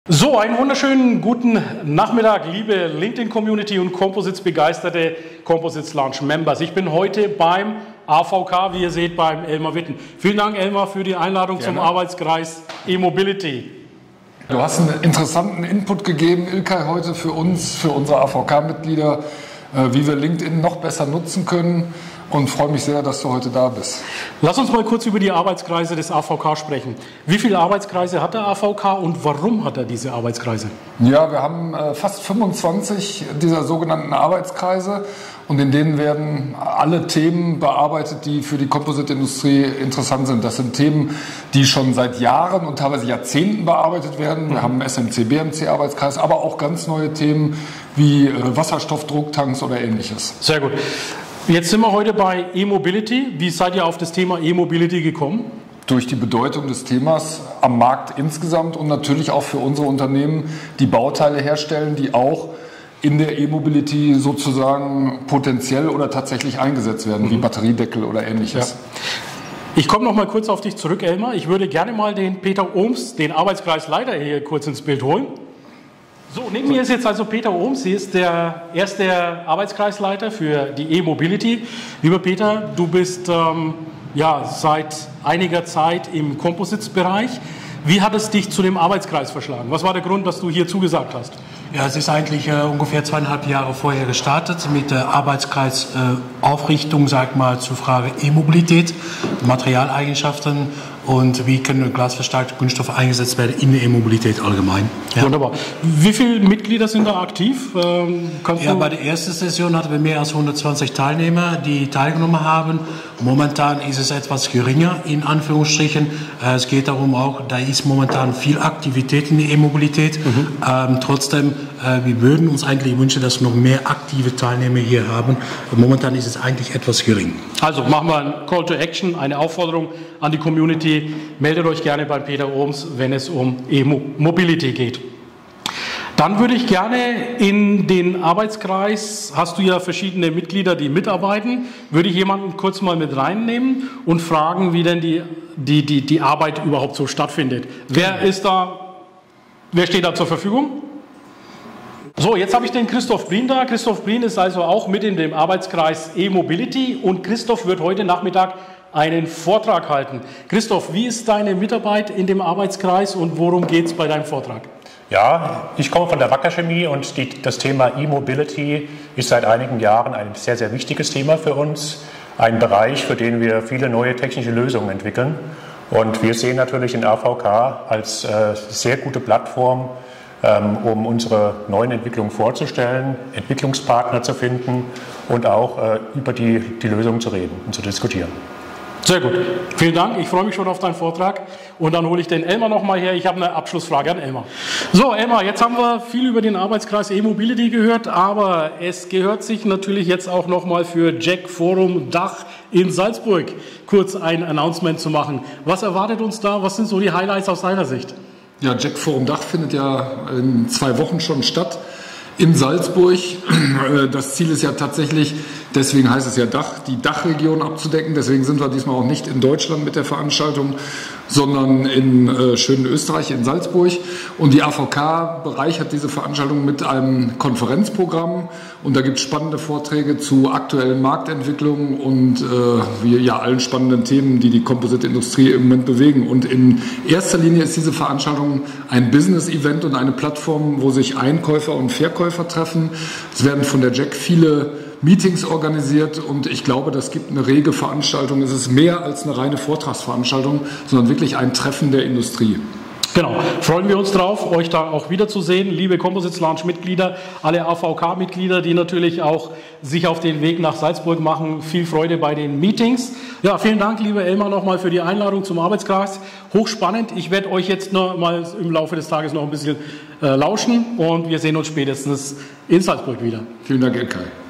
So, einen wunderschönen guten Nachmittag, liebe LinkedIn-Community und Composites-begeisterte Composites-Launch-Members. Ich bin heute beim AVK, wie ihr seht, beim Elmar Witten. Vielen Dank, Elmar, für die Einladung zum Arbeitskreis E-Mobility. Du hast einen interessanten Input gegeben, Ilkay, heute für uns, für unsere AVK-Mitglieder, wie wir LinkedIn noch besser nutzen können. Und freue mich sehr, dass du heute da bist. Lass uns mal kurz über die Arbeitskreise des AVK sprechen. Wie viele Arbeitskreise hat der AVK und warum hat er diese Arbeitskreise? Ja, wir haben fast 25 dieser sogenannten Arbeitskreise und in denen werden alle Themen bearbeitet, die für die Composite-Industrie interessant sind. Das sind Themen, die schon seit Jahren und teilweise Jahrzehnten bearbeitet werden. Wir haben einen SMC-BMC-Arbeitskreis, aber auch ganz neue Themen wie Wasserstoffdrucktanks oder Ähnliches. Sehr gut. Jetzt sind wir heute bei E-Mobility. Wie seid ihr auf das Thema E-Mobility gekommen? Durch die Bedeutung des Themas am Markt insgesamt und natürlich auch für unsere Unternehmen, die Bauteile herstellen, die auch in der E-Mobility sozusagen potenziell oder tatsächlich eingesetzt werden, wie Batteriedeckel oder Ähnliches. Ja. Ich komme noch mal kurz auf dich zurück, Elmar. Ich würde gerne mal den Peter Ohms, den Arbeitskreisleiter, hier kurz ins Bild holen. So, neben mir ist jetzt also Peter Ohms, er ist der erste Arbeitskreisleiter für die E-Mobility. Lieber Peter, du bist seit einiger Zeit im Composites-Bereich. Wie hat es dich zu dem Arbeitskreis verschlagen? Was war der Grund, dass du hier zugesagt hast? Ja, es ist eigentlich ungefähr 2,5 Jahre vorher gestartet mit der Arbeitskreisaufrichtung, sag mal, zur Frage E-Mobilität, Materialeigenschaften und wie können glasverstärkte Kunststoffe eingesetzt werden in der E-Mobilität allgemein. Ja. Wunderbar. Wie viele Mitglieder sind da aktiv? Bei der ersten Session hatten wir mehr als 120 Teilnehmer, die teilgenommen haben. Momentan ist es etwas geringer, in Anführungsstrichen. Es geht darum auch, da ist momentan viel Aktivität in der E-Mobilität. Trotzdem, wir würden uns eigentlich wünschen, dass wir noch mehr aktive Teilnehmer hier haben. Momentan ist es eigentlich etwas gering. Also machen wir ein Call to Action, eine Aufforderung an die Community. Meldet euch gerne bei Peter Ohms, wenn es um E-Mobility geht. Dann würde ich gerne in den Arbeitskreis, hast du ja verschiedene Mitglieder, die mitarbeiten, würde ich jemanden kurz mal mit reinnehmen und fragen, wie denn die Arbeit überhaupt so stattfindet. Wer steht da zur Verfügung? So, jetzt habe ich den Christoph Brien da. Christoph Brien ist also auch mit in dem Arbeitskreis E-Mobility und Christoph wird heute Nachmittag einen Vortrag halten. Christoph, wie ist deine Mitarbeit in dem Arbeitskreis und worum geht es bei deinem Vortrag? Ja, ich komme von der Wacker Chemie und das Thema E-Mobility ist seit einigen Jahren ein sehr, sehr wichtiges Thema für uns. Ein Bereich, für den wir viele neue technische Lösungen entwickeln. Und wir sehen natürlich den AVK als sehr gute Plattform, um unsere neuen Entwicklungen vorzustellen, Entwicklungspartner zu finden und auch über die Lösungen zu reden und zu diskutieren. Sehr gut. Vielen Dank. Ich freue mich schon auf deinen Vortrag. Und dann hole ich den Elmar noch mal her. Ich habe eine Abschlussfrage an Elmar. So, Elmar, jetzt haben wir viel über den Arbeitskreis E-Mobility gehört, aber es gehört sich natürlich jetzt auch noch mal für JEC Forum Dach in Salzburg kurz ein Announcement zu machen. Was erwartet uns da? Was sind so die Highlights aus deiner Sicht? Ja, JEC Forum Dach findet ja in 2 Wochen schon statt. In Salzburg. Das Ziel ist ja tatsächlich, deswegen heißt es ja Dach, die Dachregion abzudecken. Deswegen sind wir diesmal auch nicht in Deutschland mit der Veranstaltung, sondern in schönen Österreich, in Salzburg. Und die AVK bereichert diese Veranstaltung mit einem Konferenzprogramm. Und da gibt es spannende Vorträge zu aktuellen Marktentwicklungen und allen spannenden Themen, die die Composite-Industrie im Moment bewegen. Und in erster Linie ist diese Veranstaltung ein Business-Event und eine Plattform, wo sich Einkäufer und Verkäufer treffen. Es werden von der JEC viele Meetings organisiert und ich glaube, das gibt eine rege Veranstaltung. Es ist mehr als eine reine Vortragsveranstaltung, sondern wirklich ein Treffen der Industrie. Genau, freuen wir uns drauf, euch da auch wiederzusehen, liebe Composites Launch Mitglieder, alle AVK-Mitglieder, die natürlich auch sich auf den Weg nach Salzburg machen. Viel Freude bei den Meetings. Ja, vielen Dank, lieber Elmar, nochmal für die Einladung zum Arbeitskreis. Hochspannend. Ich werde euch jetzt noch mal im Laufe des Tages noch ein bisschen lauschen und wir sehen uns spätestens in Salzburg wieder. Vielen Dank, Ilkay.